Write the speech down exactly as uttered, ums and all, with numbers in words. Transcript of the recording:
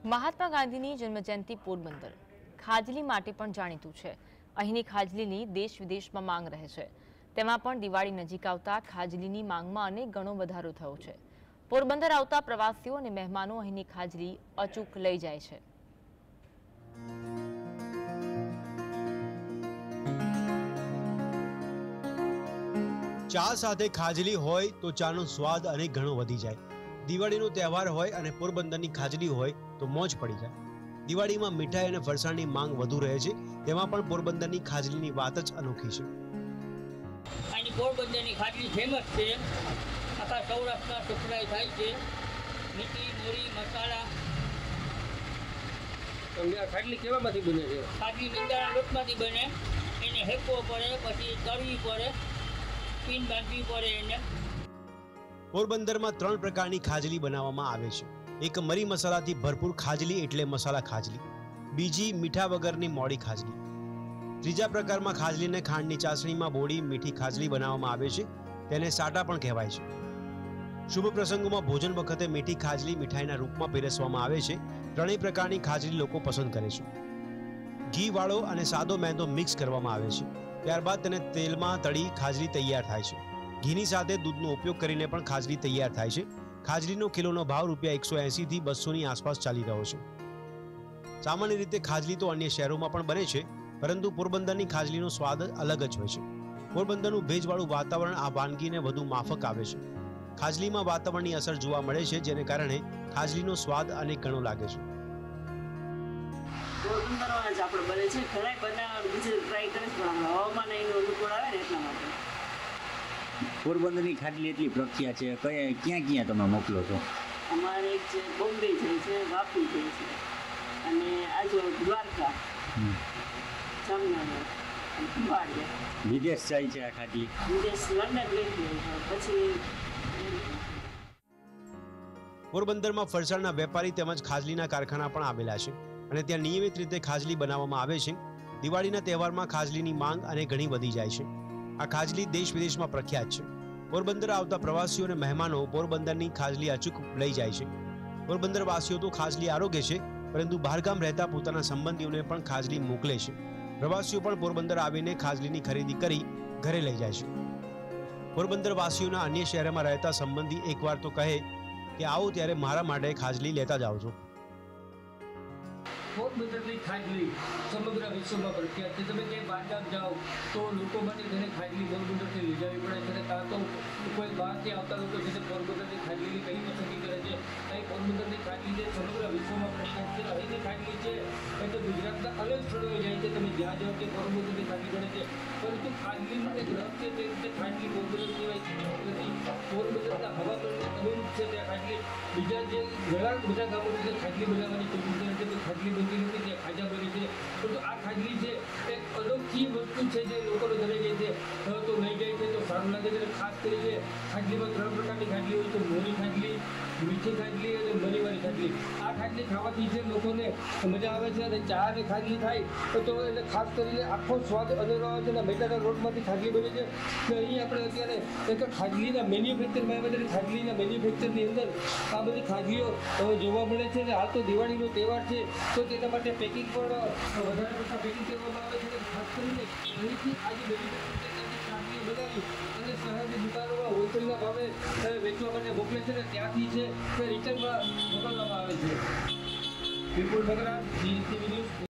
મહાત્મા ગાંધીની જન્મજયંતિ પોરબંદર ખાજલી માટે પણ જાણીતું છે। અહીંની ખાજલીની દેશ વિદેશમાં માંગ રહે છે। તેમાં પણ દિવાળી નજીક આવતા ખાજલીની માંગમાં અનેક ગણો વધારો થયો છે। પોરબંદર આવતા પ્રવાસીઓ અને મહેમાનો અહીંની ખાજલી અચૂક લઈ જાય છે। ચા સાથે ખાજલી હોય તો ચાનો સ્વાદ અનેક ગણો વધી જાય। દિવાળીનો તહેવાર હોય અને પોરબંદરની ખાજલી હોય તો મોજ પડી જાય। દિવાળીમાં મીઠાઈ અને ફરસાણની માંગ વધુ રહે છે, તેમાં પણ પોરબંદરની ખાજલીની વાત જ અનોખી છે। અહીં પોરબંદરની ખાજલી ફેમસ છે, આખા સૌરાષ્ટ્રમાં સપ્લાય થાય છે। મીઠી મોરી મસાલા તમને આ ખાટલી કેવામાંથી બને છે? ખાટલી મેંદાના લોટમાંથી બને, એને હેકવો પડે, પછી તળવી પડે, પીન બાંધવી પડે એને। પોરબંદરમાં ત્રણ પ્રકારની ખાજલી બનાવવામાં આવે છે। એક મરી મસાલાથી ભરપૂર ખાજલી એટલે મસાલા ખાજલી, બીજી મીઠા વગરની મોડી ખાજલી, ત્રીજા પ્રકારમાં ખાજલીને ખાંડની ચાસણીમાં બોળી મીઠી ખાજલી બનાવવામાં આવે છે, તેને સાટા પણ કહેવાય છે। શુભ પ્રસંગોમાં ભોજન વખતે મીઠી ખાજલી મીઠાઈના રૂપમાં પીરસવામાં આવે છે। ત્રણેય પ્રકારની ખાજલી લોકો પસંદ કરે છે। ઘી વાળો અને સાદો મેંદો મિક્સ કરવામાં આવે છે, ત્યારબાદ તેને તેલમાં તળી ખાજલી તૈયાર થાય છે। ઘીની સાથે દૂધનો ઉપયોગ કરીને પણ ખાજલી તૈયાર થાય છે। ખાજલીનો કિલોનો ભાવ રૂપિયા એકસો એંસી થી બસો ની આસપાસ ચાલી રહ્યો છે। સામાન્ય રીતે ખાજલી તો અન્ય શહેરોમાં પણ બને છે, પરંતુ પોરબંદરની ખાજલીનો સ્વાદ અલગ જ હોય છે। પોરબંદરનું ભેજવાળું વાતાવરણ આ વાનગીને વધુ માફક આવે છે। ખાજલીમાં વાતાવરણની અસર જોવા મળે છે, જેને કારણે ખાજલીનો સ્વાદ અનેક ગણો લાગે છે। પોરબંદરમાં જ આપણે બને છે, ઘણા બનાવવાનું બીજે ટ્રાય કરે છે, પણ હવામાન એનું અનુકૂળ આવે ને એટલા માટે। પોરબંદરની ખાટલી એટલી પ્રખ્યાત છે, કયા ક્યાં ક્યાં તમે મોકલો છો? અમારે એક છે બોમ્બે જાય છે, વાપી જાય છે, અને આજુ દ્વારકા, જામનગર, દિવાળી વિદેશ જાય છે આ ખાટલી? વિદેશ લંડન લઈ ગયો પછી। પોરબંદરમાં ફરસાણના વેપારી તેમજ ખાજલીના કારખાના પણ આવેલા છે અને ત્યાં નિયમિત રીતે ખાજલી બનાવવામાં આવે છે। દિવાળીના તહેવારમાં ખાજલીની માંગ અને ઘણી વધી જાય છે। આ ખાજલી દેશ વિદેશમાં પ્રખ્યાત છે। પોરબંદર આવતા પ્રવાસીઓ અને મહેમાનો પોરબંદરની ખાજલી અચૂક લઈ જાય છે। પોરબંદર વાસીઓ તો ખાજલી આરોગ્ય છે, પરંતુ બહારગામ રહેતા પોતાના સંબંધીઓને પણ ખાજલી મોકલે છે। પ્રવાસીઓ પણ પોરબંદર આવીને ખાજલીની ખરીદી કરી ઘરે લઈ જાય છે। પોરબંદર વાસીઓના અન્ય શહેરમાં રહેતા સંબંધી એકવાર તો કહે કે આવો ત્યારે મારા માટે ખાજલી લેતા જાઓ છો। પોરબંદરની ખાટલી સમગ્ર વિશ્વમાં પ્રખ્યાત છે। તમે ક્યાંય બહારગામ જાઓ તો લોકો માટે તેને ખાટલી પોરબંદરથી લઈ જવી પડે છે, કાં તો કોઈ બહારથી આવતા લોકો છે તે પોરબંદરની ખાટલીની કઈ પસંદગી કરે છે। અહીં પોરબંદરની ખાટલી છે સમગ્ર વિશ્વમાં પ્રખ્યાત છે। અહીંની ખાટલી છે એ તો ગુજરાતના અનેક સ્થળોએ જાય છે, તમે જ્યાં જાઓ કે પોરબંદરની ખાટલી બને છે, પરંતુ ખાટલીનું એક રહસ્ય તે રીતે ખાટલી પોરબંદર સિવાય નથી। પોરબંદરના હવામાનને અનુરૂપ છે ત્યાં ખાટલી, બીજા જે ઘણા બધા ગામોની જે ખાટલી બનાવવાની કોશિશ કરે છે તો ખાટલી બનતી નથી, ત્યાં ખાજા બની છે, પરંતુ આ ખાટલી છે એક અનોખી વસ્તુ છે જે લોકોને ઘરે જાય છે તો લઈ જાય છે તો સારું લાગે છે। ખાસ કરીને ખાટલીમાં ત્રણ પ્રકારની ખાટલી હોય છે, મોરી ખાટલી, મીઠી ખાટલી અને મરીવાળી ખાટલી। આ ખાટલી ખાવાથી છે લોકોને મજા આવે છે અને ચા અને ખાટલી થાય તો એટલે ખાસ કરીને આખો સ્વાદ અનેરો આવે છે અને મેંદાના લોટમાંથી ખાટલી બને છે। તો અહીં આપણે અત્યારે એક ખાટલીના મેન્યુફેક્ચરમાં આવ્યા છે। ખાટલીના મેન્યુફેક્ચરની અંદર આ બધી ખાટલીઓ જોવા મળે છે અને હાલ તો દિવાળીનો તહેવાર છે તો તેના માટે પેકિંગ પણ વધારે પડતા પેકિંગ કરવામાં આવે છે। ખાસ કરીને અહીંથી આજે મેન્યુફેક્ચર ખાટલીઓ બનાવી અને શહેરની દુકાનોમાં હોલસેલના ભાવે વેચવા માટે મોકલે છે અને ત્યાંથી છે તે રિટર્નમાં મોકલવામાં આવે છે। Vipul Bagra, Zee TV news.